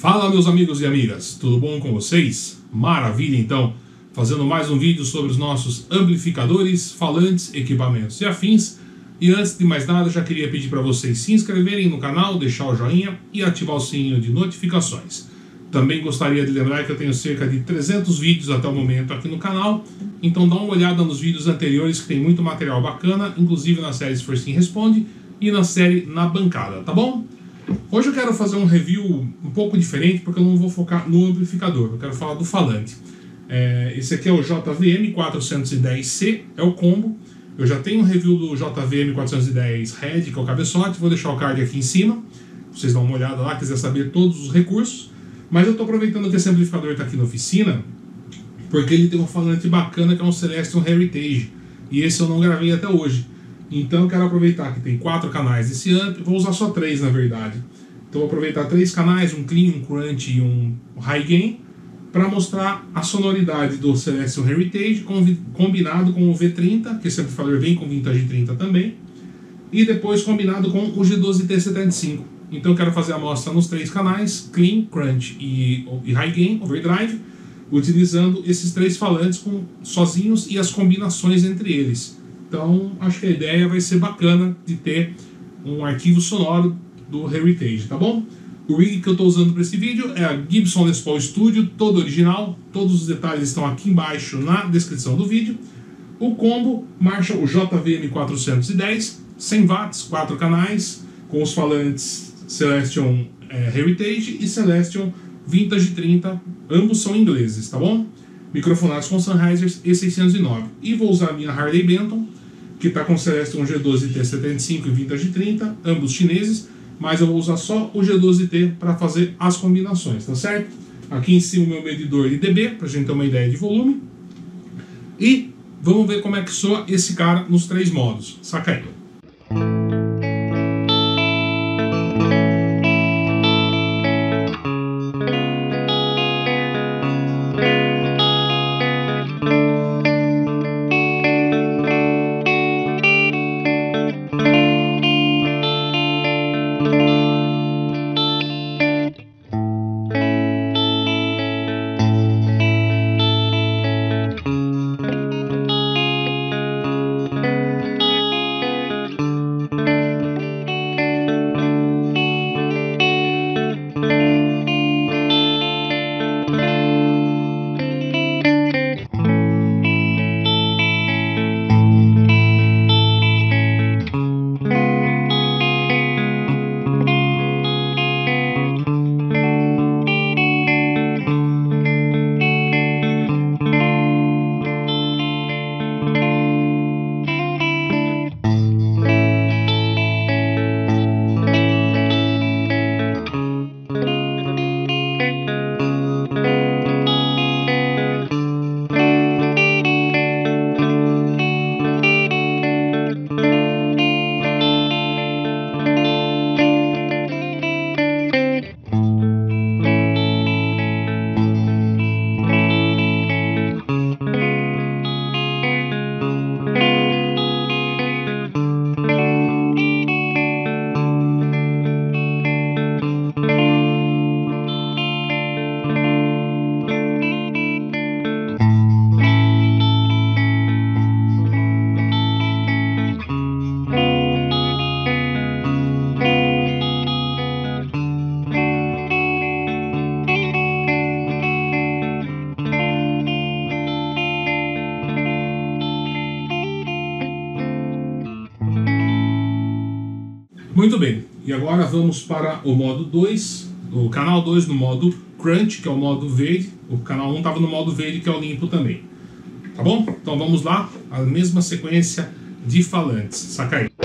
Fala, meus amigos e amigas, tudo bom com vocês? Maravilha, então, fazendo mais um vídeo sobre os nossos amplificadores, falantes, equipamentos e afins. E antes de mais nada, já queria pedir para vocês se inscreverem no canal, deixar o joinha e ativar o sininho de notificações. Também gostaria de lembrar que eu tenho cerca de 300 vídeos até o momento aqui no canal, então dá uma olhada nos vídeos anteriores que tem muito material bacana, inclusive na série Esforcinho Responde e na série Na Bancada, tá bom? Hoje eu quero fazer um review um pouco diferente, porque eu não vou focar no amplificador, eu quero falar do falante. Esse aqui é o JVM410C, é o combo. Eu já tenho um review do JVM410 Red, que é o cabeçote, vou deixar o card aqui em cima, vocês dão uma olhada lá, quiser saber todos os recursos. Mas eu estou aproveitando que esse amplificador está aqui na oficina, porque ele tem um falante bacana que é um Celestion Heritage, e esse eu não gravei até hoje. Então eu quero aproveitar que tem 4 canais desse amp, vou usar só 3 na verdade. Então vou aproveitar 3 canais, um clean, um crunch e um high gain, para mostrar a sonoridade do Celestion Heritage combinado com o V30, que esse amplificador vem com Vintage 30 também, e depois combinado com o G12T75. Então eu quero fazer a amostra nos 3 canais, clean, crunch e high gain, overdrive, utilizando esses 3 falantes sozinhos e as combinações entre eles. Então acho que a ideia vai ser bacana de ter um arquivo sonoro do Heritage, tá bom? O rig que eu estou usando para esse vídeo é a Gibson Les Paul Studio, todo original, todos os detalhes estão aqui embaixo na descrição do vídeo. O combo Marshall JVM410, 100 watts, 4 canais, com os falantes Celestion Heritage e Celestion Vintage 30, ambos são ingleses, tá bom? Microfonados com Sennheiser E609. E vou usar a minha Harley Benton, que está com Celestion G12T75 e Vintage 30, ambos chineses, mas eu vou usar só o G12T para fazer as combinações, tá certo? Aqui em cima o meu medidor de dB, para a gente ter uma ideia de volume. E vamos ver como é que soa esse cara nos 3 modos. Saca aí. Muito bem, e agora vamos para o modo 2, o canal 2 no modo Crunch, que é o modo verde. O canal 1 estava no modo verde, que é o limpo também. Tá bom? Então vamos lá, a mesma sequência de falantes. Saca aí.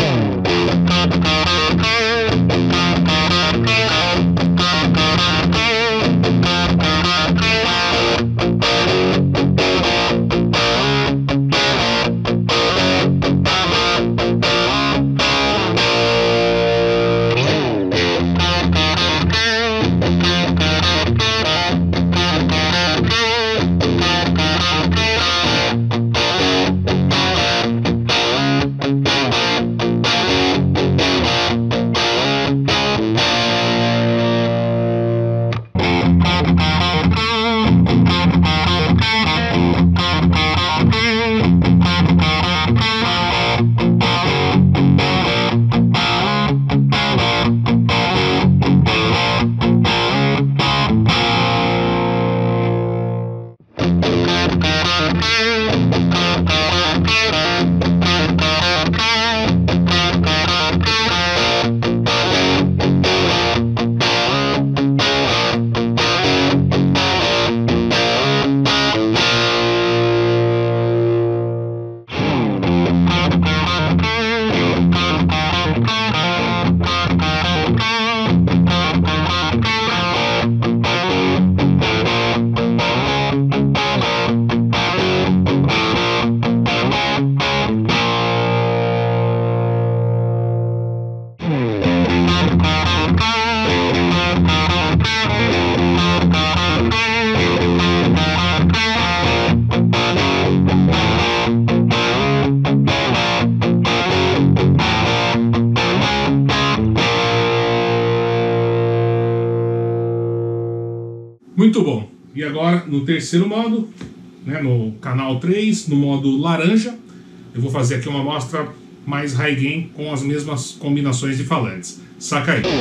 Muito bom. E agora, no terceiro modo, né, no canal 3, no modo laranja, eu vou fazer aqui uma amostra mais high gain com as mesmas combinações de falantes. Saca aí.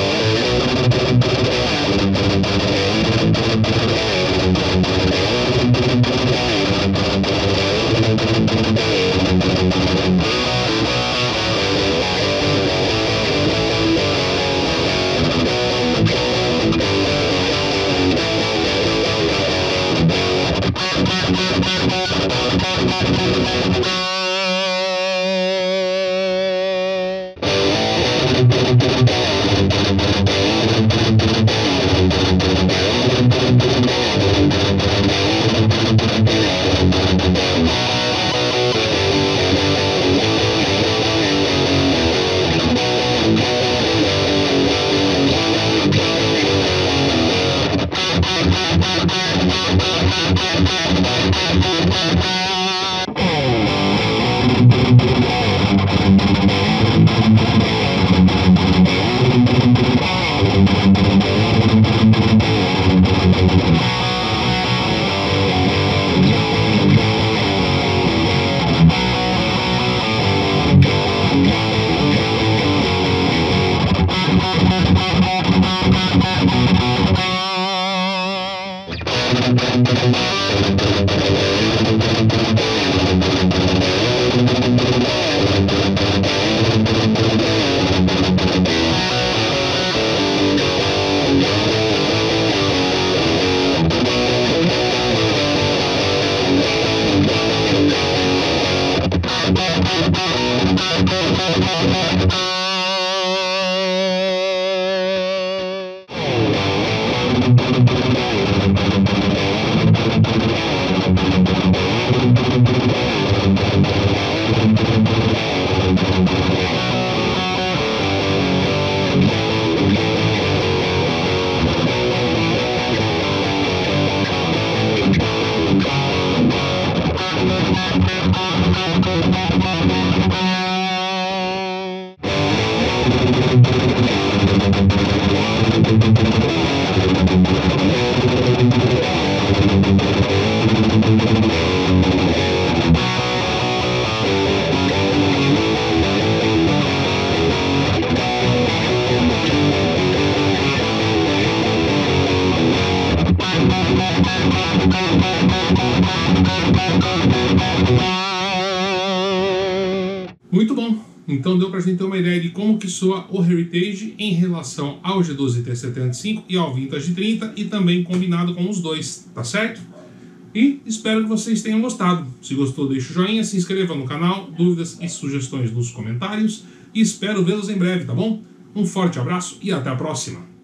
Muito bom. Então deu pra gente ter uma ideia de como que soa o Heritage em relação ao G12 T75 e ao Vintage 30 e também combinado com os dois, tá certo? E espero que vocês tenham gostado. Se gostou, deixa o joinha, se inscreva no canal, dúvidas e sugestões nos comentários e espero vê-los em breve, tá bom? Um forte abraço e até a próxima!